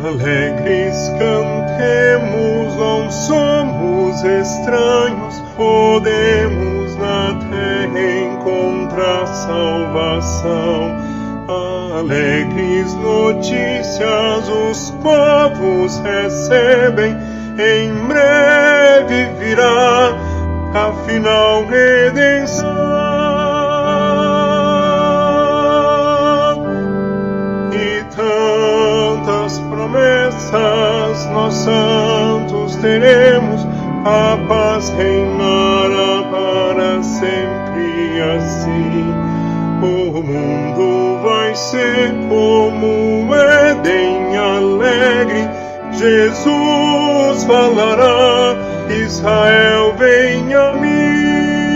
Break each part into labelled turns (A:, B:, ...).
A: Alegres cantemos, não somos estranhos, podemos na terra encontrar salvação. Alegres notícias os povos recebem, em breve virá a final redenção. E tantas promessas nós santos teremos, a paz reinará para sempre assim. O mundo vai ser como Éden alegre, Jesus falará, Israel vem a mim.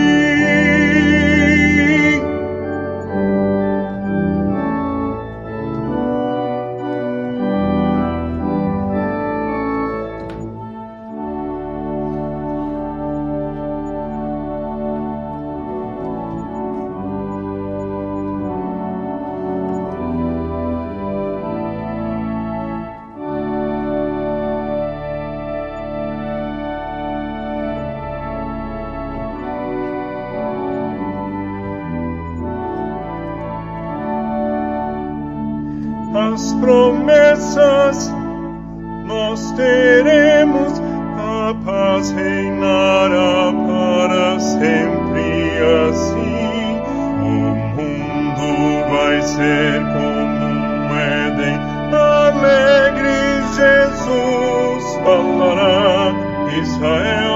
A: As promessas nós teremos, a paz reinará para sempre assim. O mundo vai ser como Éden alegre, Jesus falará, Israel